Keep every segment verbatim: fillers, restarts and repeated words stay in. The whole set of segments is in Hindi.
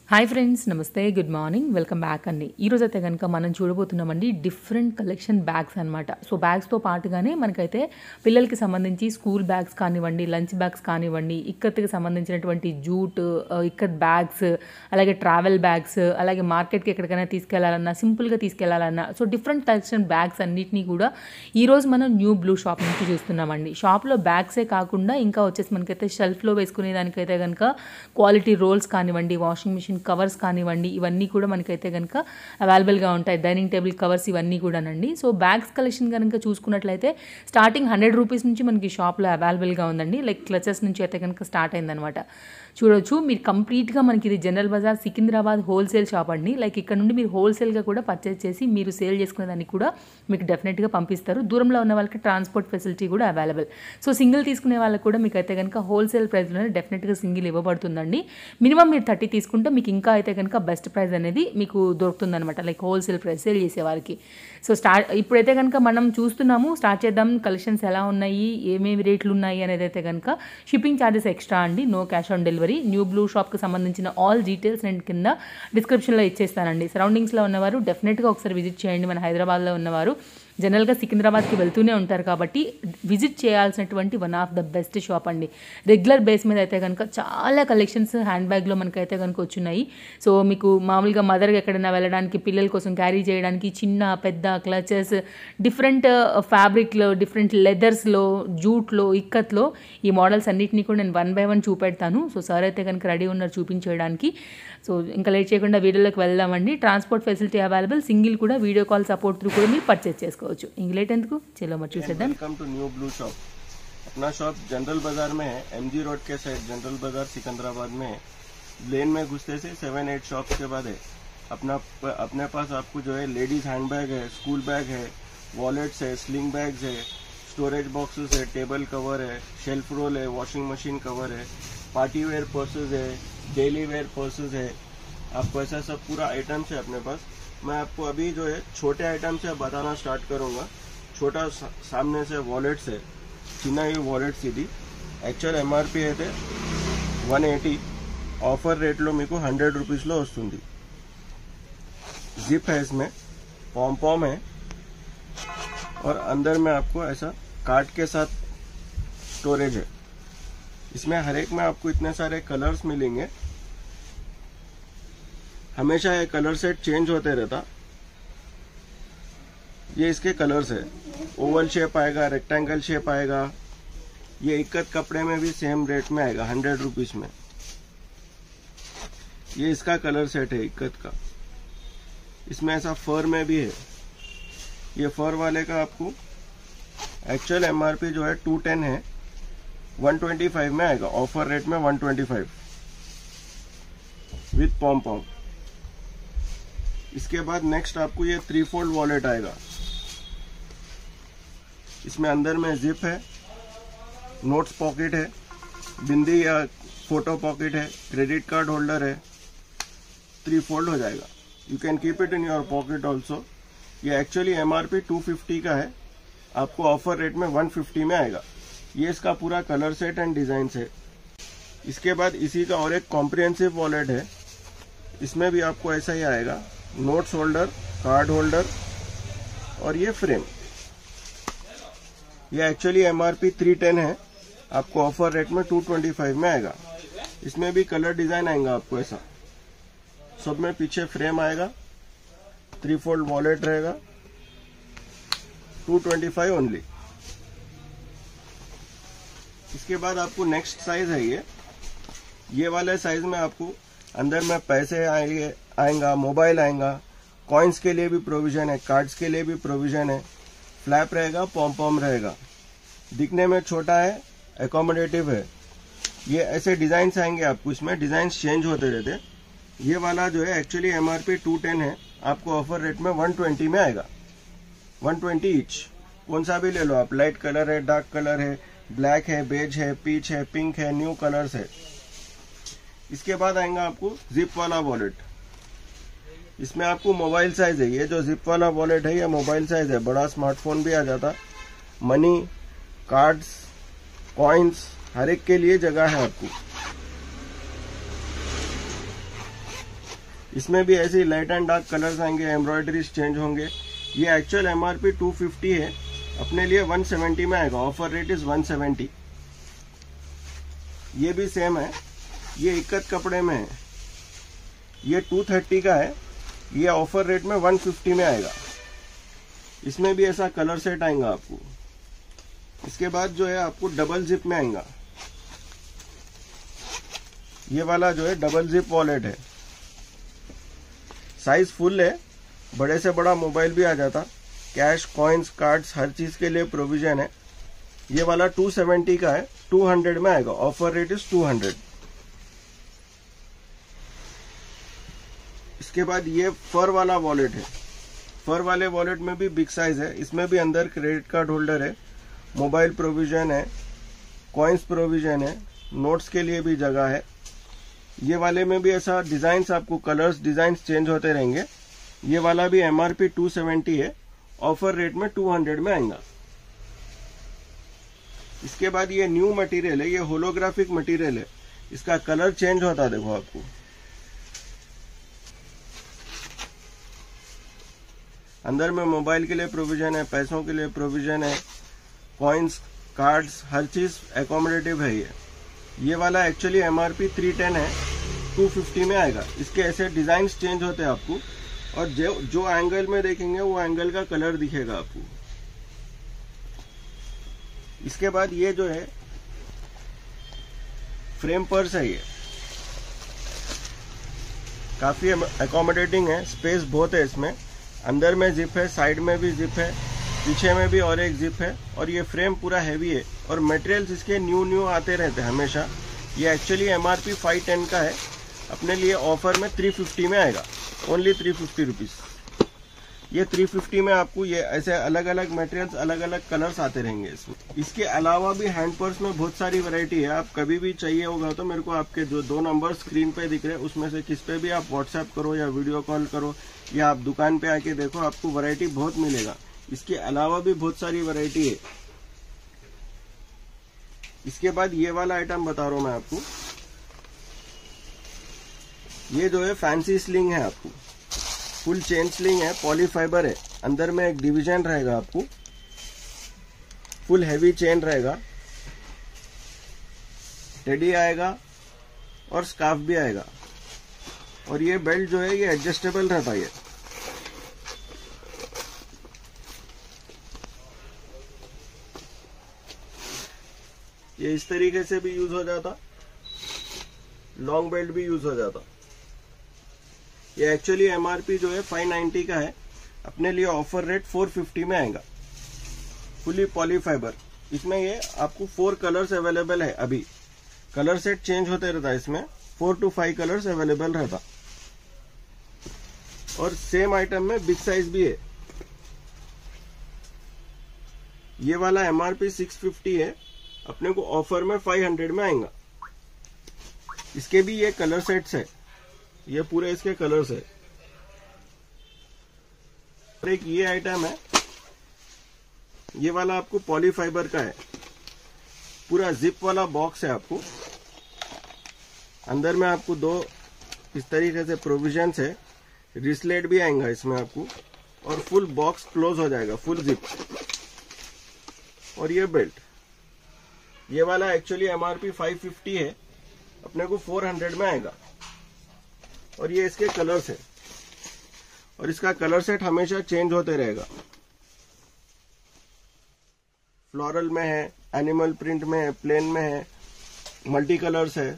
హాయ్ ఫ్రెండ్స్, నమస్తే, గుడ్ మార్నింగ్, వెల్కమ్ బ్యాక్ అండి. ఈరోజైతే కనుక మనం చూడబోతున్నామండి డిఫరెంట్ కలెక్షన్ బ్యాగ్స్ అనమాట. సో బ్యాగ్స్తో పాటుగానే మనకైతే పిల్లలకి సంబంధించి స్కూల్ బ్యాగ్స్ కానివ్వండి, లంచ్ బ్యాగ్స్ కానివ్వండి, ఇక్కత్కి సంబంధించినటువంటి జూట్ ఇక్కత్ బ్యాగ్స్, అలాగే ట్రావెల్ బ్యాగ్స్, అలాగే మార్కెట్కి ఎక్కడికైనా తీసుకెళ్లాలన్నా, సింపుల్గా తీసుకెళ్లాలన్నా, సో డిఫరెంట్ కలెక్షన్ బ్యాగ్స్ అన్నిటినీ కూడా ఈరోజు మనం న్యూ బ్లూ షాప్ నుంచి చూస్తున్నామండి. షాప్లో బ్యాగ్సే కాకుండా ఇంకా వచ్చేసి మనకైతే షెల్ఫ్లో వేసుకునే దానికైతే కనుక క్వాలిటీ రోల్స్ కానివ్వండి, వాషింగ్ మిషన్ కవర్స్ కానివ్వండి, ఇవన్నీ కూడా మనకైతే కనుక అవైలబుల్గా ఉంటాయి. డైనింగ్ టేబుల్ కవర్స్ ఇవన్నీ కూడానండి. సో బ్యాగ్స్ కలెక్షన్ కనుక చూసుకున్నట్లయితే స్టార్టింగ్ హండ్రెడ్ రూపీస్ నుంచి మనకి షాప్లో అవైలబుల్గా ఉందండి. లైక్ క్లచెస్ నుంచి అయితే కనుక స్టార్ట్ అయిందనమాట. చూడొచ్చు మీరు కంప్లీట్గా మనకి ఇది general Bazaar Secunderabad wholesale shop అండి. లైక్ ఇక్కడ నుండి మీరు హోల్సేల్గా కూడా పర్చేస్ చేసి మీరు సేల్ చేసుకునే దానికి కూడా మీకు డెఫినెట్గా పంపిస్తారు. దూరంలో ఉన్న వాళ్ళకి ట్రాన్స్పోర్ట్ ఫెసిలిటీ కూడా అవైలబుల్. సో సింగిల్ తీసుకునే వాళ్ళకి కూడా మీకు అయితే కనుక హోల్సేల్ ప్రైస్లోనే డెఫినెట్గా సింగిల్ ఇవ్వబడుతుందండి. మినిమం మీరు థర్టీ తీసుకుంటే మీకు ఇంకా అయితే కనుక బెస్ట్ ప్రైస్ అనేది మీకు దొరుకుతుంది అనమాట. లైక్ హోల్సేల్ ప్రైస్ సేల్ చేసే వారికి. సో స్టార్ట్ ఇప్పుడైతే కనుక మనం చూస్తున్నాము. స్టార్ట్ చేద్దాం. కలెక్షన్స్ ఎలా ఉన్నాయి, ఏమేమి రేట్లు ఉన్నాయి అనేది అయితే కనుక షిప్పింగ్ ఛార్జెస్ ఎక్స్ట్రా అండి. No cash on delivery. New blue షాప్కి సంబంధించిన ఆల్ డీటెయిల్స్ నేను కింద డిస్క్రిప్షన్లో ఇచ్చేస్తానండి. సరౌండింగ్స్లో ఉన్నవారు డెఫినెట్గా ఒకసారి విజిట్ చేయండి. మన హైదరాబాద్లో ఉన్నవారు జనరల్గా సికింద్రాబాద్కి వెళ్తూనే ఉంటారు కాబట్టి విజిట్ చేయాల్సినటువంటి one of the best shop అండి. రెగ్యులర్ బేస్ మీద అయితే కనుక చాలా కలెక్షన్స్ హ్యాండ్ బ్యాగ్లో మనకైతే కనుక వచ్చున్నాయి. సో మీకు మామూలుగా మదర్గా ఎక్కడైనా వెళ్ళడానికి, పిల్లల కోసం క్యారీ చేయడానికి చిన్న పెద్ద క్లచెస్, డిఫరెంట్ ఫ్యాబ్రిక్లో, డిఫరెంట్ లెదర్స్లో, జూట్లో, ఇక్కత్లో ఈ మోడల్స్ అన్నింటినీ కూడా నేను వన్ బై వన్ చూపెడతాను. సో సార్ అయితే కనుక రెడీ ఉన్నారు చూపించేయడానికి. సో ఇంకా లేట్ చేయకుండా వీడియోలోకి వెళ్దామండి. Transport facility available. సింగిల్ కూడా వీడియో కాల్ సపోర్ట్ త్రూ కూడా మీరు పర్చేస్ చేసుకోవచ్చు. ఇంక లేట్ ఎందుకు, చలో మరి చూసేద్దాం. Welcome to new blue shop. अपना शॉप जनरल बाजार में है, एमजी रोड के साइड जनरल बाजार सिकंदराबाद में है. लेन में घुसते से सेवन एट शॉप के बाद है. अपना अपने पास आपको जो है लेडीज हैंड बैग है, स्कूल बैग है, वॉलेट्स है, स्लिंग बैग्स है, स्टोरेज बॉक्सेस है, टेबल कवर है, शेल्फ रोल है, वॉशिंग मशीन कवर है, पार्टी वेयर पर्सेज है, डेली वेयर पर्सेज है. आपको ऐसा सब पूरा आइटम्स है अपने पास. मैं आपको अभी जो है छोटे आइटम से बताना स्टार्ट करूंगा. छोटा सा, सामने से वॉलेट्स है, చిన్న ఈ వాలెట్స్ ఇది యాక్చువల్ ఎంఆర్పి అయితే వన్ ఎయిటీ, ऑफर रेट लो मेरे को हंड्रेड रुपीज लो वस्तुंदी. जिप है इसमें, पॉम पॉम है और अंदर में आपको ऐसा कार्ड के साथ स्टोरेज है. इसमें हर एक में आपको इतने सारे कलर्स मिलेंगे. हमेशा ये कलर सेट चेंज होते रहता. ये इसके कलर्स है. ओवल शेप आएगा, रेक्टेंगल शेप आएगा. ये इक्कत कपड़े में भी सेम रेट में आएगा हंड्रेड रुपीज में. ये इसका कलर सेट है इक्कत का. इसमें ऐसा फर में भी है. ये फर वाले का आपको एक्चुअल एमआरपी जो है टू टेन है, वन ट्वेंटी फाइव में आएगा. ऑफर रेट में one twenty five with pom pom. इसके बाद नेक्स्ट आपको ये थ्री फोल्ड वॉलेट आएगा. इसमें अंदर में जिप है, नोट्स पॉकेट है, बिंदी या फोटो पॉकेट है, क्रेडिट कार्ड होल्डर है. थ्री फोल्ड हो जाएगा. You can keep it in your pocket also. ये एक्चुअली एमआरपी टू फिफ्टी का है, आपको ऑफर रेट में वन फिफ्टी में आएगा. ये इसका पूरा कलर सेट एंड डिजाइन है. इसके बाद इसी का और एक कॉम्प्रिहेंसिव वॉलेट है. इसमें भी आपको ऐसा ही आएगा, नोट्स होल्डर, कार्ड होल्डर और ये फ्रेम. ये एक्चुअली एमआरपी थ्री टेन है, आपको ऑफर रेट में टू ट्वेंटी फाइव में आएगा. इसमें भी कलर डिजाइन आएगा आपको ऐसा. सब में पीछे फ्रेम आएगा, थ्री फोल्ड वॉलेट रहेगा, टू ट्वेंटी फाइव ओनली. इसके बाद आपको नेक्स्ट साइज है ये. ये वाले साइज में आपको अंदर में पैसे आएंगे आएगा, मोबाइल आएगा, कॉइन्स के लिए भी प्रोविजन है, कार्ड्स के लिए भी प्रोविजन है. फ्लैप रहेगा, पॉम पॉम रहेगा. दिखने में छोटा है, एकोमोडेटिव है. ये ऐसे डिजाइन आएंगे आपको. इसमें डिजाइन चेंज होते रहते. ये वाला जो है एक्चुअली एमआरपी टू टेन है, आपको ऑफर रेट में वन ट्वेंटी में आएगा. One twenty each. कौन सा भी ले लो आप. लाइट कलर है, डार्क कलर है, ब्लैक है, बेज है, पीच है, पिंक है, न्यू कलर्स है. इसके बाद आएगा आपको जिप वाला वॉलेट. इसमें आपको मोबाइल साइज है. ये जो जिप वाला वॉलेट है ये मोबाइल साइज है. बड़ा स्मार्टफोन भी आ जाता. मनी, कार्ड्स, कॉइन्स हर एक के लिए जगह है आपको. इसमें भी ऐसे ही लाइट एंड डार्क कलर्स आएंगे, एम्ब्रॉयडरीज चेंज होंगे। ये एक्चुअल एमआरपी टू फिफ्टी है, अपने लिए वन सेवेंटी में आएगा। Offer rate is one seventy. ये भी सेम है, ये इक्कत कपड़े में है, ये टू थर्टी का है, ये ऑफर रेट में वन फिफ्टी में आएगा। इसमें भी ऐसा कलर सेट आएगा आपको। इसके बाद जो है आपको डबल जिप में आएगा। ये वाला जो है डबल जिप वॉलेट है, साइज फुल है, बड़े से बड़ा मोबाइल भी आ जाता। कैश, कॉइन्स, कार्ड्स हर चीज के लिए प्रोविजन है। ये वाला टू सेवेंटी का है, टू हंड्रेड में आएगा। Offer rate is two hundred. इसके बाद ये फर वाला वॉलेट है। फर वाले वॉलेट में भी बिग साइज है, इसमें भी अंदर क्रेडिट कार्ड होल्डर है, मोबाइल प्रोविजन है, कॉइन्स प्रोविजन है, नोट्स के लिए भी जगह है। ये वाले में भी ऐसा डिजाइन, आपको कलर्स डिजाइन चेंज होते रहेंगे। ये वाला भी एमआरपी टू सेवेंटी है, ऑफर रेट में टू हंड्रेड में आएगा। इसके बाद ये न्यू मटेरियल है, ये होलोग्राफिक मटेरियल है, इसका कलर चेंज होता है। देखो आपको अंदर में मोबाइल के लिए प्रोविजन है, पैसों के लिए प्रोविजन है, कॉइन्स, कार्ड्स हर चीज एकोमोडेटिव है। ये ये वाला एक्चुअली एमआरपी थ्री टेन है, टू फिफ्टी में आएगा। इसके ऐसे डिजाइन चेंज होते हैं आपको, और जो जो एंगल में देखेंगे वो एंगल का कलर दिखेगा आपको। इसके बाद ये जो है फ्रेम पर्स है, ये काफी एकोमोडेटिंग है, स्पेस बहुत है इसमें। अंदर में जिप है, साइड में भी जिप है, पीछे में भी और एक जिप है, और ये फ्रेम पूरा हैवी है, और मटेरियल्स इसके न्यू न्यू आते रहते हैं हमेशा। ये एक्चुअली एमआरपी फाइव टेन का है, अपने लिए ऑफर में थ्री फिफ्टी में आएगा, ओनली थ्री फिफ्टी रुपीज। ये थ्री फिफ्टी में आपको ये ऐसे अलग अलग मटेरियल्स, अलग अलग कलर्स आते रहेंगे इसमें। इसके अलावा भी हैंड पर्स में बहुत सारी वैरायटी है, आप कभी भी चाहिए होगा तो मेरे को आपके जो दो नंबर स्क्रीन पे दिख रहे हैं उसमें से किस पे भी आप व्हाट्सएप करो या वीडियो कॉल करो, या आप दुकान पे आके देखो, आपको वैरायटी बहुत मिलेगा। इसके अलावा भी बहुत सारी वैरायटी है। इसके बाद ये वाला आइटम बता रहा हूं मैं आपको, ये जो है फैंसी स्लिंग है, आपको फुल चेन स्लिंग है, पॉलीफाइबर है, अंदर में एक डिवीजन रहेगा, आपको फुल हैवी चेन रहेगा, टेडी आएगा और स्कार्फ भी आएगा। और ये बेल्ट जो है ये एडजस्टेबल रहता है। ये ये इस तरीके से भी यूज हो जाता, लॉन्ग बेल्ट भी यूज हो जाता। ये एक्चुअली एमआरपी जो है फाइव नाइंटी का है, अपने लिए ऑफर रेट फोर फिफ्टी में आएगा। फुली पॉलीफाइबर, इसमें ये आपको फोर कलर्स अवेलेबल है। अभी कलर सेट चेंज होते रहता है, इसमें four to five colours available रहता। और सेम आइटम में बिग साइज भी है। ये वाला एमआरपी सिक्स फिफ्टी है, अपने को ऑफर में फाइव हंड्रेड में आएगा। इसके भी ये कलर सेट्स है, ये पूरे इसके कलर्स है। और एक ये आइटम है, ये वाला आपको पॉलीफाइबर का है, पूरा जिप वाला बॉक्स है। आपको अंदर में आपको दो इस तरीके से प्रोविजंस है, रिस्लेट भी आएगा इसमें आपको, और फुल बॉक्स क्लोज हो जाएगा, फुल जिप। और ये बेल्ट, ये वाला एक्चुअली एमआरपी फाइव फिफ्टी है, अपने को फोर हंड्रेड में आएगा। और ये इसके कलर्स है, और इसका कलर सेट हमेशा चेंज होते रहेगा। फ्लोरल में है, एनिमल प्रिंट में है, प्लेन में है, मल्टी कलर्स है।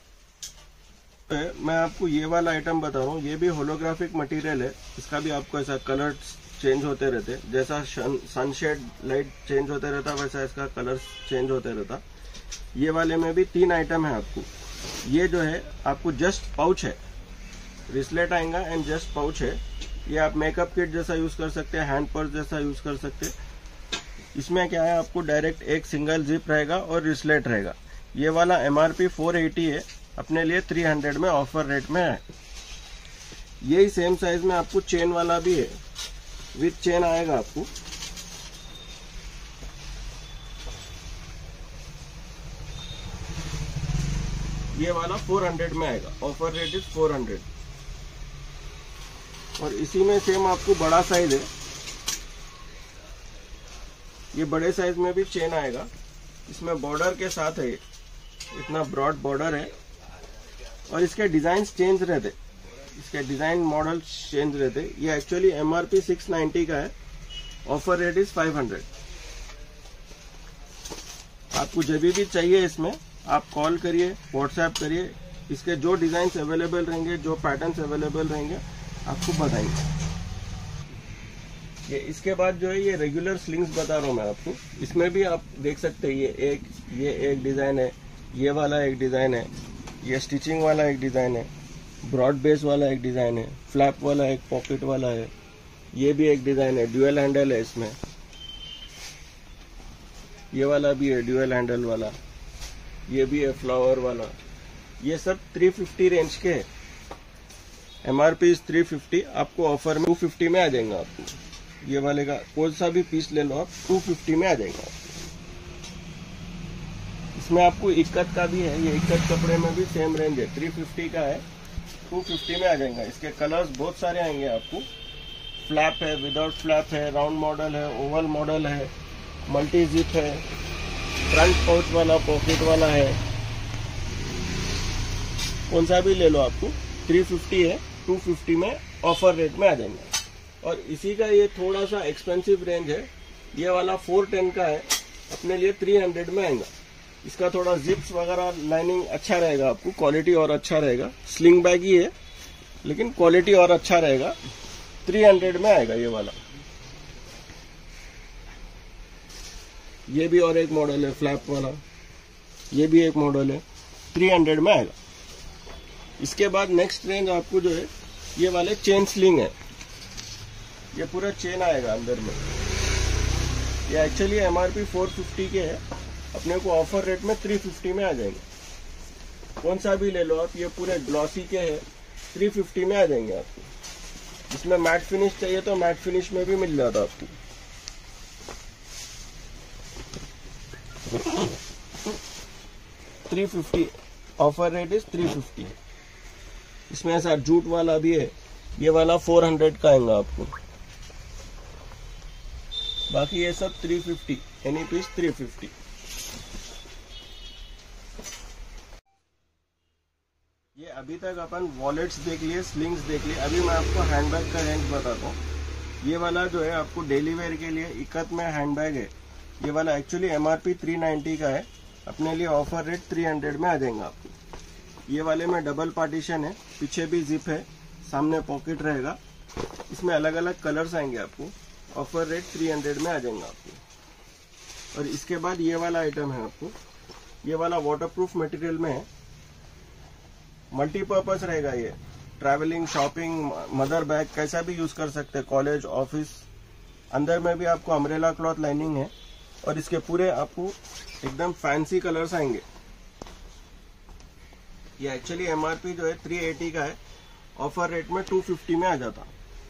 मैं आपको ये वाला आइटम बता रहा हूँ, ये भी होलोग्राफिक मटेरियल है, इसका भी आपको ऐसा कलर चेंज होते रहते, जैसा सनशेड लाइट चेंज होते रहता वैसा इसका कलर चेंज होते रहता। ये वाले में भी तीन आइटम है आपको। ये जो है आपको जस्ट पाउच है, रिस्लेट आएगा एंड जस्ट पाउच है। ये आप मेकअप किट जैसा यूज कर सकते हैं, हैंड पर्स जैसा यूज कर सकते हैं। इसमें क्या है, आपको डायरेक्ट एक सिंगल जिप रहेगा और रिस्लेट रहेगा। ये वाला एमआरपी फोर एटी है, अपने लिए थ्री हंड्रेड में ऑफर रेट में है। यही सेम साइज में आपको चेन वाला भी है, विथ चेन आएगा आपको। ये वाला फोर हंड्रेड में आएगा, offer rate is four hundred. और इसी में सेम आपको बड़ा साइज है, ये बड़े साइज में भी चेन आएगा। इसमें बॉर्डर के साथ है, इतना ब्रॉड बॉर्डर है और इसके डिजाइन चेंज रहते, इसके डिजाइन मॉडल चेंज रहते। ये एक्चुअली एमआरपी सिक्स नाइन्टी का है, offer rate is five hundred. आपको जब भी चाहिए इसमें आप कॉल करिए, व्हाट्सएप करिए, इसके जो डिजाइन अवेलेबल रहेंगे, जो पैटर्न्स अवेलेबल रहेंगे आपको बताएंगे। ये इसके बाद जो है ये रेगुलर स्लिंग्स बता रहा हूँ मैं आपको। इसमें भी आप देख सकते हैं, ये एक ये एक डिजाइन है, ये वाला एक डिजाइन है, ये स्टिचिंग वाला एक डिजाइन है, ब्रॉड बेस वाला एक डिजाइन है, फ्लैप वाला एक पॉकेट वाला है, ये भी एक डिजाइन है, ड्यूअल हैंडल है इसमें, ये वाला भी है ड्यूअल हैंडल वाला, ये भी है फ्लावर वाला। ये सब थ्री फिफ्टी रेंज के है, एमआरपी इज थ्री फिफ्टी, आपको ऑफर में टू फिफ्टी में आ जाएगा। आपको ये वाले का कोई सा भी पीस ले लो आप, टू फिफ्टी में आ जाएगा। इसमें आपको इक्कत का भी है, ये इक्कत कपड़े में भी सेम रेंज है, थ्री फिफ्टी का है, टू फिफ्टी में आ जाएगा। इसके कलर्स बहुत सारे आएंगे आपको, फ्लैप है, विदाउट फ्लैप है, राउंड मॉडल है, ओवल मॉडल है, मल्टी जिप है, फ्रंट पाउच वाला, पॉकेट वाला है, कौन सा भी ले लो आपको थ्री फिफ्टी है, टू फिफ्टी में ऑफर रेट में आ जाएंगे। और इसी का ये थोड़ा सा एक्सपेंसिव रेंज है, ये वाला फोर टेन का है, अपने लिए थ्री हंड्रेड में आएगा। इसका थोड़ा जिप्स वगैरह लाइनिंग अच्छा रहेगा, आपको क्वालिटी और अच्छा रहेगा। स्लिंग बैग ही है लेकिन क्वालिटी और अच्छा रहेगा, थ्री हंड्रेड में आएगा ये वाला। ये भी और एक मॉडल है फ्लैप वाला, ये भी एक मॉडल है, थ्री हंड्रेड में आएगा। इसके बाद नेक्स्ट रेंज आपको जो है ये वाले चेन स्लिंग है, ये पूरा चेन आएगा अंदर में। ये एक्चुअली एमआरपी फोर फिफ्टी के है, अपने को ऑफर रेट में थ्री फिफ्टी में आ जाएंगे। कौन सा भी ले लो आप, ये पूरे ग्लॉसी के है, थ्री फिफ्टी में आ जाएंगे आपको। इसमें मैट फिनिश चाहिए तो मैट फिनिश में भी मिल जाता आपको। Three fifty offer rate is three fifty. इसमें ऐसा जूट वाला भी है, ये वाला फोर हंड्रेड का आएगा आपको। बाकी ये सब three fifty, any piece three fifty. ये अभी तक अपन वॉलेट्स देख लिए, स्लिंग्स देख लिए, अभी मैं आपको हैंडबैग का रेंज बताता हूँ। ये वाला जो है आपको डेली वेयर के लिए इक्कत में हैंडबैग है, ये वाला एक्चुअली एमआरपी थ्री नाइन्टी का है, अपने लिए ऑफर रेट थ्री हंड्रेड में आ जाएगा आपको। ये वाले में डबल पार्टीशन है, पीछे भी जिप है, सामने पॉकेट रहेगा। इसमें अलग अलग कलर्स आएंगे आपको, ऑफर रेट थ्री हंड्रेड में आ जाएगा आपको। और इसके बाद ये वाला आइटम है आपको, ये वाला वाटरप्रूफ मटेरियल में है, मल्टीपर्पज रहेगा। ये ट्रैवलिंग, शॉपिंग, मदर बैग कैसा भी यूज कर सकते हैं, कॉलेज, ऑफिस। अंदर में भी आपको अम्ब्रेला क्लॉथ लाइनिंग है और इसके पूरे आपको एकदम फैंसी कलर्स आएंगे। ये एक्चुअली एमआरपी जो है थ्री एटी का है, ऑफर रेट में टू फिफ्टी में आ जाता।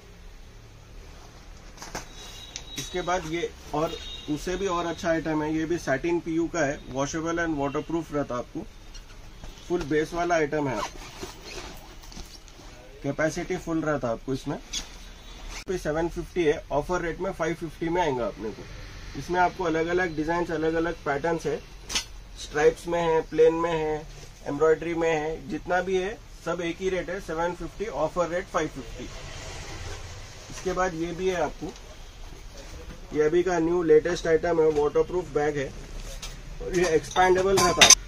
इसके बाद ये और उससे भी और अच्छा आइटम है, ये भी सैटिन पीयू का है, वॉशेबल एंड वाटरप्रूफ रहता आपको। फुल बेस वाला आइटम है, आपको कैपेसिटी फुल रहता आपको। इसमें सेवन फिफ्टी है, ऑफर रेट में फाइव फिफ्टी में आएगा अपने को। इसमें आपको अलग अलग डिजाइन, अलग अलग पैटर्न्स है, स्ट्राइप्स में है, प्लेन में है, एम्ब्रॉयडरी में है, जितना भी है सब एक ही रेट है, seven fifty, offer rate five fifty. इसके बाद ये भी है आपको, ये अभी का न्यू लेटेस्ट आइटम है, वाटरप्रूफ बैग है और ये एक्सपैंडेबल रहता है।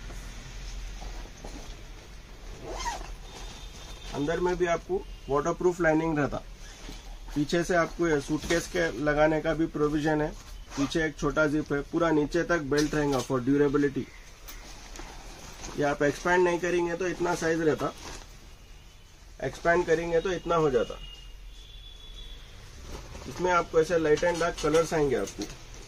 अंदर में भी आपको वाटरप्रूफ लाइनिंग रहता। पीछे से आपको सूटकेस के लगाने का भी प्रोविजन है, पीछे एक छोटा जिप है, पूरा नीचे तक बेल्ट रहेगा फॉर ड्यूरेबिलिटी। ये आप एक्सपैंड नहीं करेंगे तो इतना साइज रहता, एक्सपैंड करेंगे तो इतना हो जाता। इसमें आपको ऐसे लाइट एंड डार्क कलर्स आएंगे आपको।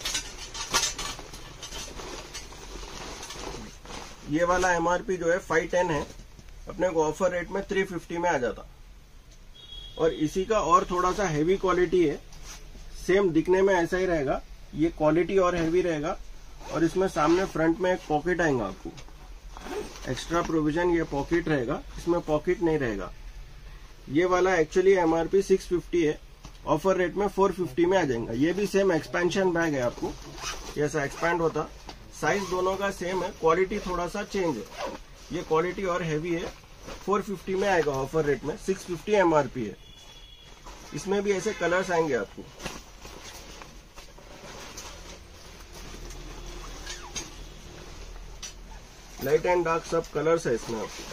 ये वाला एमआरपी जो है फाइव टेन है, अपने को ऑफर रेट में थ्री फिफ्टी में आ जाता। और इसी का और थोड़ा सा हेवी क्वालिटी है, सेम दिखने में ऐसा ही रहेगा, ये क्वालिटी और हेवी रहेगा। और इसमें सामने फ्रंट में एक पॉकेट आएगा आपको, एक्स्ट्रा प्रोविजन, ये पॉकेट रहेगा, इसमें पॉकेट नहीं रहेगा। ये वाला एक्चुअली एमआरपी सिक्स फिफ्टी है, ऑफर रेट में फोर फिफ्टी में आ जाएगा। ये भी सेम एक्सपेंशन बैग है, आपको ऐसा एक्सपैंड होता। साइज दोनों का सेम है, क्वालिटी थोड़ा सा चेंज है। ये क्वालिटी और हैवी है, फोर फिफ्टी में आएगा ऑफर रेट में, सिक्स फिफ्टी एमआरपी है। इसमें भी ऐसे कलर्स आएंगे आपको। लाइट एंड डार्क सब कलर्स है इसमें आपको।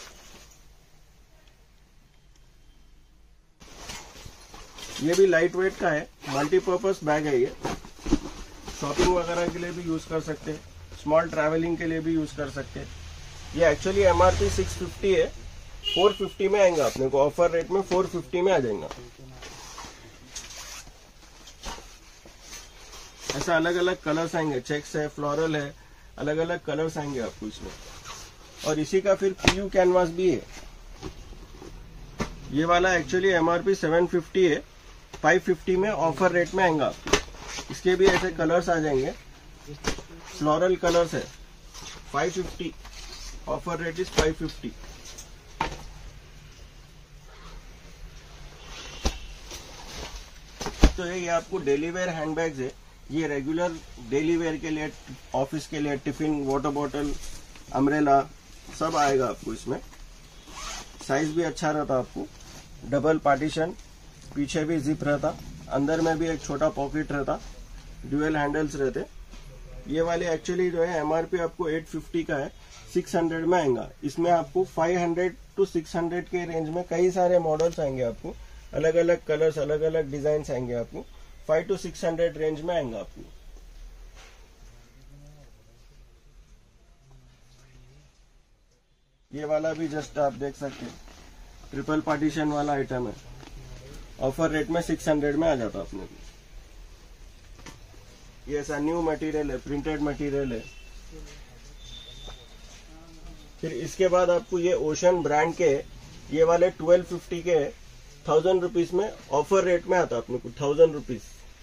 ये भी लाइट वेट का है, मल्टीपर्पज बैग है। ये शॉपिंग वगैरह के लिए भी यूज कर सकते हैं, स्मॉल ट्रैवलिंग के लिए भी यूज कर सकते हैं। ये एक्चुअली एमआरपी सिक्स फिफ्टी है, फोर फिफ्टी में आएगा अपने को, ऑफर रेट में फोर फिफ्टी में आ जाएगा। ऐसा अलग अलग कलर्स आएंगे, चेक्स है, फ्लोरल है, अलग अलग कलर्स आएंगे आपको इसमें। और इसी का फिर पीयू कैनवास भी है। ये वाला एक्चुअली एमआरपी सेवन फिफ्टी है, फाइव फिफ्टी में ऑफर रेट में आएगा आपको। इसके भी ऐसे कलर्स आ जाएंगे, फ्लोरल कलर्स है, five fifty, offer rate is five fifty. तो ये आपको डेली वेयर हैंडबैग्स है। ये रेगुलर डेली वेयर के लिए, ऑफिस के लिए, टिफिन, वाटर बॉटल, अम्ब्रेला सब आएगा आपको इसमें। साइज भी अच्छा रहता आपको, डबल पार्टीशन, पीछे भी जिप रहता, अंदर में भी एक छोटा पॉकेट रहता, ड्यूअल हैंडल्स रहते। ये वाले एक्चुअली जो है एमआरपी आपको एट फिफ्टी का है, सिक्स हंड्रेड में आएगा। इसमें आपको five hundred to six hundred के रेंज में कई सारे मॉडल्स आएंगे आपको, अलग अलग कलर्स, अलग अलग डिजाइन आएंगे आपको। Five to six hundred range में आएंगे आपको। ये वाला भी जस्ट आप देख सकते हैं, ट्रिपल पार्टीशन वाला आइटम है, ऑफर रेट में सिक्स हंड्रेड में आ जाता अपने को। ये ऐसा न्यू मटेरियल है, प्रिंटेड मटेरियल है। फिर इसके बाद आपको ये ओशन ब्रांड के ये वाले ट्वेल्व फिफ्टी के थाउजेंड रुपीज में ऑफर रेट में आता अपने को, थाउजेंड रुपीज।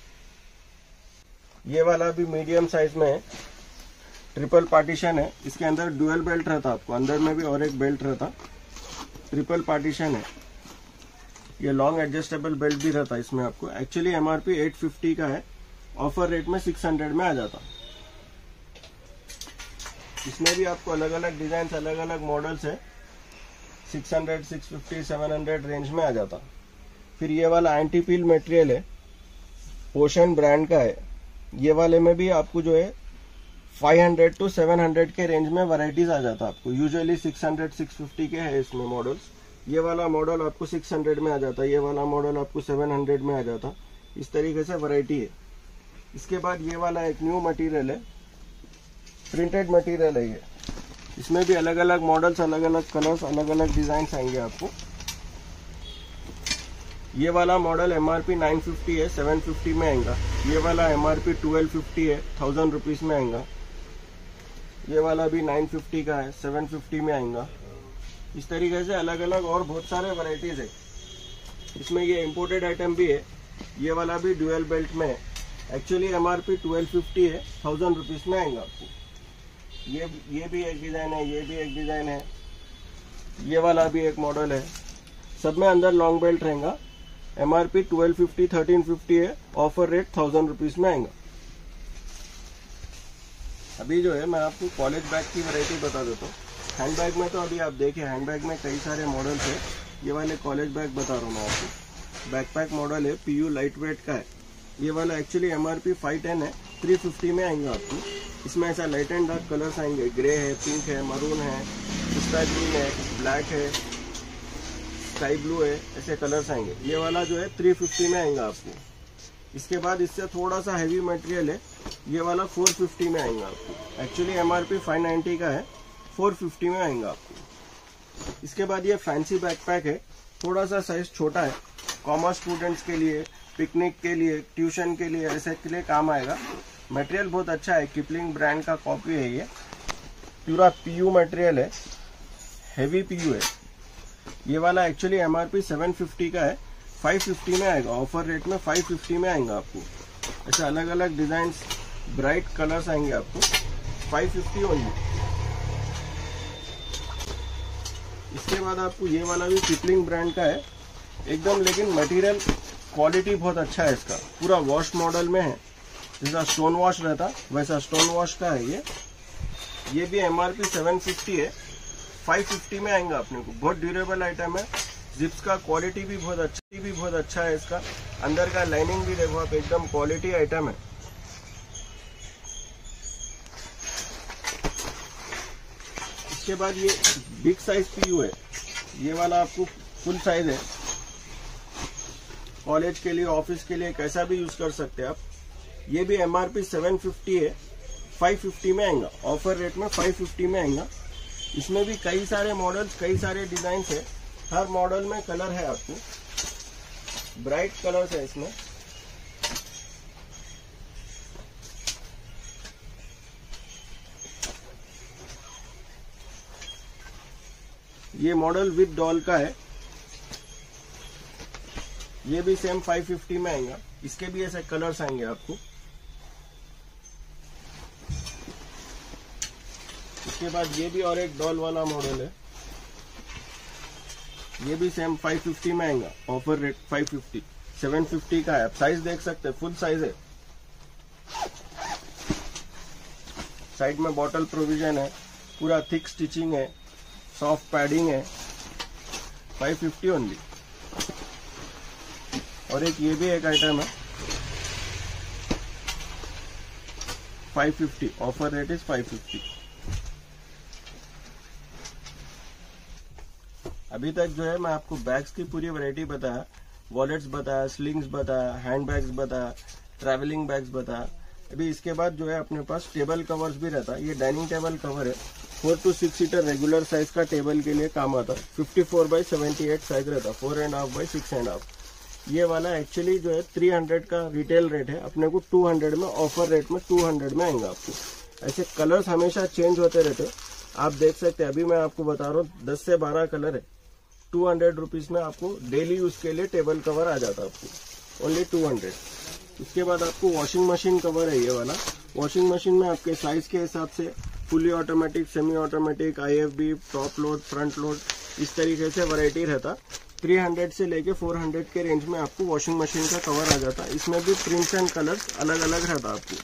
ये वाला भी मीडियम साइज में है, ट्रिपल पार्टीशन है। इसके अंदर डुअल बेल्ट रहता आपको, अंदर में भी और एक बेल्ट रहता, ट्रिपल पार्टीशन है। ये लॉन्ग एडजस्टेबल बेल्ट भी रहता इसमें आपको। एक्चुअली एमआरपी एट फिफ्टी का है, ऑफर रेट में सिक्स हंड्रेड में आ जाता। इसमें भी आपको अलग अलग डिजाइन, अलग अलग मॉडल्स है, six hundred, six fifty, seven hundred range में आ जाता। फिर ये वाला एंटी पील मटेरियल है, ओशन ब्रांड का है। ये वाले में भी आपको जो है five hundred to seven hundred के रेंज में वैरायटीज आ जाता आपको। Usually six hundred, six fifty के है इसमें मॉडल्स। ये वाला मॉडल आपको सिक्स हंड्रेड में आ जाता, ये वाला मॉडल आपको सेवन हंड्रेड में आ जाता। इस तरीके से वैरायटी है। इसके बाद ये वाला एक न्यू मटेरियल है, प्रिंटेड मटेरियल है ये। इसमें भी अलग अलग मॉडल्स, अलग अलग कलर्स, अलग अलग डिजाइन आएंगे आपको। ये वाला मॉडल एमआरपी नाइन फिफ्टी है, सेवन फिफ्टी में आएगा। ये वाला एमआरपी ट्वेल्व फिफ्टी है, थाउजेंड रुपीज में आएगा। ये वाला भी नाइन फिफ्टी का है, सेवन फिफ्टी में आएगा। इस तरीके से अलग अलग और बहुत सारे वैरायटीज है। इसमें ये इम्पोर्टेड आइटम भी है। ये वाला भी ड्यूअल बेल्ट में है। एक्चुअली एमआरपी ट्वेल्व फिफ्टी है, थाउजेंड रुपीज में आएगा आपको। ये ये भी एक डिजाइन है, ये भी एक डिजाइन है, ये वाला भी एक मॉडल है। सब में अंदर लॉन्ग बेल्ट रहेगा। MRP twelve fifty, thirteen fifty है, ऑफर रेट थाउजेंड रुपीज में आएगा। अभी जो है मैं आपको कॉलेज बैग की वैरायटी बता देता हूँ। हैंड बैग में तो अभी आप देखें, हैंड बैग में कई सारे मॉडल्स है। ये वाले कॉलेज बैग बता रहा हूँ मैं आपको। बैकपैक मॉडल है, पीयू लाइट वेट का है। ये वाला एक्चुअली एमआरपी फाइव टेन है, थ्री फिफ्टी में आएंगे आपको। इसमें ऐसा लाइट एंड डार्क कलर्स आएंगे, ग्रे है, पिंक है, मरून है, पिस्ता ग्रीन है, ब्लैक है, स्काई ब्लू है, ऐसे कलर्स आएंगे। ये वाला जो है थ्री फिफ्टी में आएगा आपको। इसके बाद इससे थोड़ा सा हैवी मटेरियल है, ये वाला फोर फिफ्टी में आएगा आपको। एक्चुअली एमआरपी फाइव नाइंटी का है, फोर फिफ्टी में आएगा आपको। इसके बाद ये फैंसी बैकपैक है, थोड़ा सा साइज छोटा है, कॉमर्स स्टूडेंट्स के लिए, पिकनिक के लिए, ट्यूशन के लिए, ऐसे के लिए काम आएगा। मटेरियल बहुत अच्छा है, किपलिंग ब्रांड का कॉपी है। ये पूरा पीयू मटेरियल है, हैवी पीयू है। ये वाला एक्चुअली एमआरपी सेवन फिफ्टी का है, फाइव फिफ्टी में आएगा। ऑफर रेट में फाइव फिफ्टी में आएगा आपको। ऐसे अलग अलग डिजाइन, ब्राइट कलर्स आएंगे आपको, फाइव फिफ्टी ओनली। इसके बाद आपको ये वाला भी किपलिंग ब्रांड का है, एकदम, लेकिन मटेरियल क्वालिटी बहुत अच्छा है इसका, पूरा वॉश मॉडल में है, जैसा स्टोन वॉश रहता वैसा स्टोन वॉश का है ये। ये भी एमआरपी सेवन फिफ्टी है, फाइव फिफ्टी में आएंगे अपने को। बहुत ड्यूरेबल आइटम है, जिप्स का क्वालिटी भी बहुत अच्छा भी बहुत अच्छा है इसका। अंदर का लाइनिंग भी देखो आप, एकदम क्वालिटी आइटम है। इसके बाद ये बिग साइज पीयू है, ये वाला आपको फुल साइज है, कॉलेज के लिए ऑफिस के लिए कैसा भी यूज कर सकते हैं आप। ये भी एमआरपी सेवन फिफ्टी है, फाइव फिफ्टी में आएगा, ऑफर रेट में फाइव फिफ्टी में आएगा। इसमें भी कई सारे मॉडल्स, कई सारे डिजाइन है, हर मॉडल में कलर है आपको, ब्राइट कलर्स है इसमें। ये मॉडल विद डॉल का है, ये भी सेम फाइव फिफ्टी में आएगा। इसके भी ऐसे कलर्स आएंगे आपको। इसके बाद ये भी और एक डॉल वाला मॉडल है, ये भी सेम फाइव फिफ्टी में आएगा, offer rate five fifty, seven fifty का है। आप साइज देख सकते हैं, फुल साइज है। साइड में बॉटल प्रोविजन है, पूरा थिक स्टिचिंग है, सॉफ्ट पैडिंग है, फाइव फिफ्टी ओनली। और एक ये भी एक आइटम है, five fifty, offer rate is five fifty. अभी तक जो है मैं आपको बैग्स की पूरी वैरायटी बताया, वॉलेट्स बताया, स्लिंग्स बताया, हैंड बैग्स बताया, ट्रैवलिंग बैग्स बताया। अभी इसके बाद जो है अपने पास टेबल कवर्स भी रहता है। ये डाइनिंग टेबल कवर है, four to six seater regular size का टेबल के लिए काम आता है। Fifty four by seventy eight size रहता है, four and half by six and half. ये वाला एक्चुअली जो है थ्री हंड्रेड का रिटेल रेट है, अपने को टू हंड्रेड में, ऑफर रेट में टू हंड्रेड में आएंगे आपको। ऐसे कलर्स हमेशा चेंज होते रहते, आप देख सकते हैं। अभी मैं आपको बता रहा हूँ दस से बारह कलर है, टू हंड्रेड रुपीज में आपको डेली यूज के लिए टेबल कवर आ जाता है आपको, ओनली टू हंड्रेड। उसके बाद आपको वॉशिंग मशीन कवर है ये वाला। वॉशिंग मशीन में आपके साइज के हिसाब से fully automatic, semi automatic, IFB, top load, front load, इस तरीके से वैरायटी रहता। थ्री हंड्रेड से लेके फोर हंड्रेड के रेंज में आपको वॉशिंग मशीन का कवर आ जाता है। इसमें भी प्रिंट्स एंड कलर्स अलग अलग रहता आपको।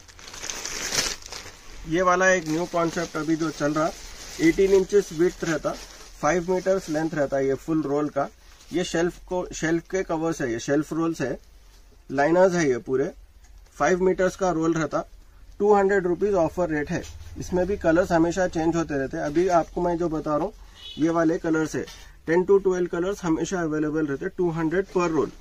ये वाला एक न्यू कॉन्सेप्ट अभी जो चल रहा, एटीन इंचेस विड्थ रहता, फाइव मीटर्स लेंथ रहता है ये फुल रोल का। ये शेल्फ को शेल्फ के कवर्स है, ये शेल्फ रोल्स है, लाइनर्स है ये पूरे, फाइव मीटर्स का रोल रहता, two hundred rupees offer rate है। इसमें भी कलर्स हमेशा चेंज होते रहते हैं। अभी आपको मैं जो बता रहा हूँ ये वाले कलर्स है, टेन टू ट्वेल्व कलर्स हमेशा अवेलेबल रहते, टू हंड्रेड पर रोल।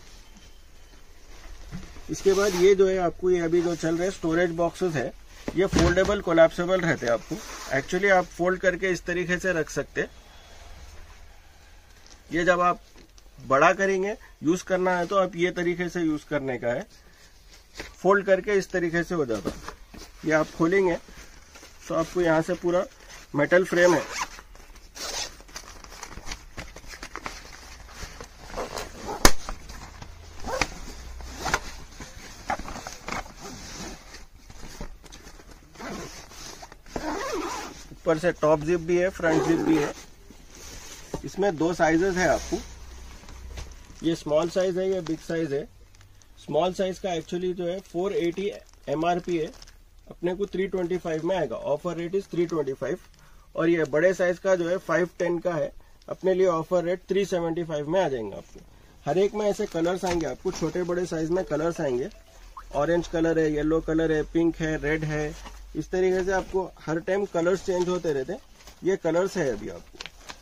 इसके बाद ये जो है आपको, ये अभी जो चल रहे स्टोरेज बॉक्सेस है, ये फोल्डेबल कोलैप्सेबल रहते हैं आपको। एक्चुअली आप फोल्ड करके इस तरीके से रख सकते। ये जब आप बड़ा करेंगे, यूज करना है तो आप ये तरीके से यूज करने का है, फोल्ड करके इस तरीके से हो जाता है। ये आप खोलेंगे तो आपको यहाँ से पूरा मेटल फ्रेम है, ऊपर से टॉप जिप भी है, फ्रंट जिप भी है। इसमें दो साइजेस है आपको, ये स्मॉल साइज है, ये बिग साइज है। स्मॉल साइज का एक्चुअली जो है फोर एटी एमआरपी है, अपने को थ्री ट्वेंटी फाइव में आएगा, offer rate is three twenty five. और ये बड़े साइज का जो है फाइव टेन का है, अपने लिए offer rate three seventy five में आ जाएंगे आपको। हर एक में ऐसे कलर्स आएंगे आपको, छोटे बड़े साइज में कलर्स आएंगे। ऑरेंज कलर है, येलो कलर है, पिंक है, रेड है, इस तरीके से आपको हर टाइम कलर्स चेंज होते रहते हैं। ये कलर्स है अभी आपको।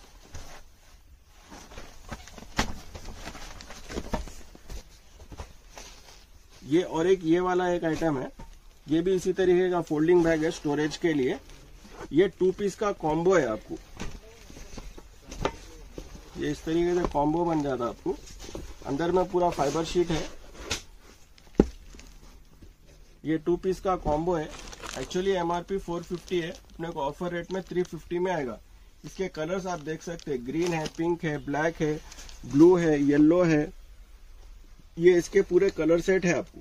ये और एक ये वाला एक आइटम है, ये भी इसी तरीके का फोल्डिंग बैग है स्टोरेज के लिए। ये टू पीस का कॉम्बो है आपको, ये इस तरीके से कॉम्बो बन जाता है आपको। अंदर में पूरा फाइबर शीट है, ये टू पीस का कॉम्बो है। एक्चुअली एमआरपी फोर फिफ्टी है, अपने को ऑफर रेट में थ्री फिफ्टी में आएगा। इसके कलर्स आप देख सकते हैं, ग्रीन है, पिंक है, ब्लैक है, ब्लू है, येलो है। ये इसके पूरे कलर सेट है आपको।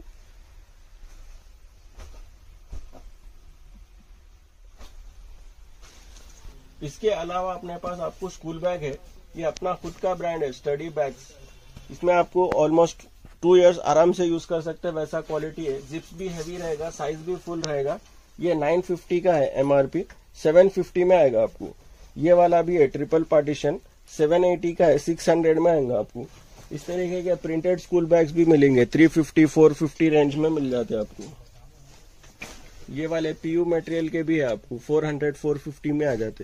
इसके अलावा अपने पास आपको स्कूल बैग है, ये अपना खुद का ब्रांड है, स्टडी बैग्स। इसमें आपको ऑलमोस्ट टू इयर्स आराम से यूज कर सकते हैं, वैसा क्वालिटी है। जिप्स भी हैवी रहेगा, साइज भी फुल रहेगा। ये नाइन फिफ्टी का है एमआरपी, सेवन फिफ्टी में आएगा आपको। ये वाला भी है ट्रिपल पार्टीशन, सेवन एटी का है, सिक्स हंड्रेड में आएगा आपको। इस तरीके के प्रिंटेड स्कूल बैग्स भी मिलेंगे, three fifty four fifty range में मिल जाते हैं आपको। ये वाले पीयू मटेरियल के भी है, आपको फोर हंड्रेड फोर फिफ्टी में आ जाते।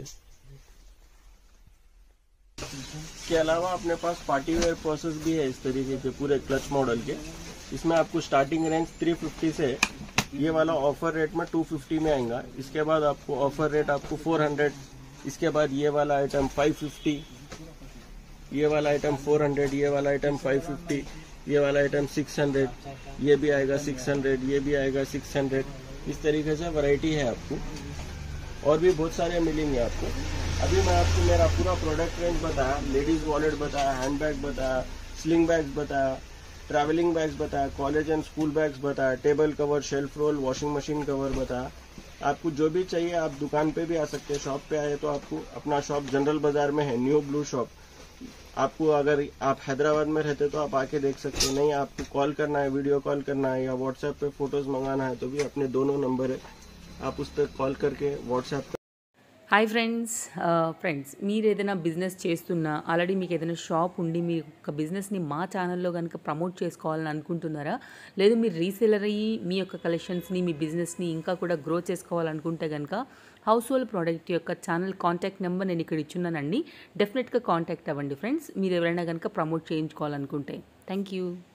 इसके अलावा अपने पास पार्टी वेयर पर्सेस भी है इस तरीके के पूरे क्लच मॉडल के। इसमें आपको स्टार्टिंग रेंज थ्री फिफ्टी से है। ये वाला ऑफर रेट में टू फिफ्टी में आएगा। इसके बाद आपको ऑफर रेट आपको फोर हंड्रेड। इसके बाद ये वाला आइटम फाइव फिफ्टी, ये वाला आइटम फोर हंड्रेड, ये वाला आइटम फाइव फिफ्टी, ये वाला आइटम सिक्स हंड्रेड, ये भी आएगा सिक्स हंड्रेड, ये भी आएगा सिक्स हंड्रेड। इस तरीके से वैरायटी है आपको, और भी बहुत सारे मिलेंगे आपको। अभी मैं आपको मेरा पूरा प्रोडक्ट रेंज बताया, लेडीज वॉलेट बताया, हैंड बैग बताया, स्लिंग बैग्स बताया, ट्रैवलिंग बैग्स बताया, कॉलेज एंड स्कूल बैग्स बताया, table cover, shelf roll, washing machine cover बताया। आपको जो भी चाहिए आप दुकान पे भी आ सकते हैं। शॉप पे आए तो आपको अपना शॉप जनरल बाजार में है, न्यू ब्लू शॉप। आपको अगर आप हैदराबाद में रहते तो आप आके देख सकते हैं, नहीं आपको कॉल करना है, वीडियो कॉल करना है या व्हाट्सएप पे फोटोज मंगाना है तो भी अपने दोनों नंबर है, आप उस पर कॉल करके व्हाट्सएप। హాయ్ ఫ్రెండ్స్ ఫ్రెండ్స్ మీరు ఏదైనా బిజినెస్ చేస్తున్నా, ఆల్రెడీ మీకు ఏదైనా షాప్ ఉండి మీ యొక్క బిజినెస్ని మా ఛానల్లో కనుక ప్రమోట్ చేసుకోవాలని అనుకుంటున్నారా, లేదు మీరు రీసేలర్ అయ్యి మీ యొక్క కలెక్షన్స్ని మీ బిజినెస్ని ఇంకా కూడా గ్రో చేసుకోవాలనుకుంటే కనుక హౌస్ హోల్డ్ ప్రోడక్ట్ యొక్క ఛానల్ కాంటాక్ట్ నెంబర్ నేను ఇక్కడ ఇచ్చున్నానండి. డెఫినెట్గా కాంటాక్ట్ అవ్వండి ఫ్రెండ్స్, మీరు ఎవరైనా కనుక ప్రమోట్ చేయించుకోవాలనుకుంటే. Thank you.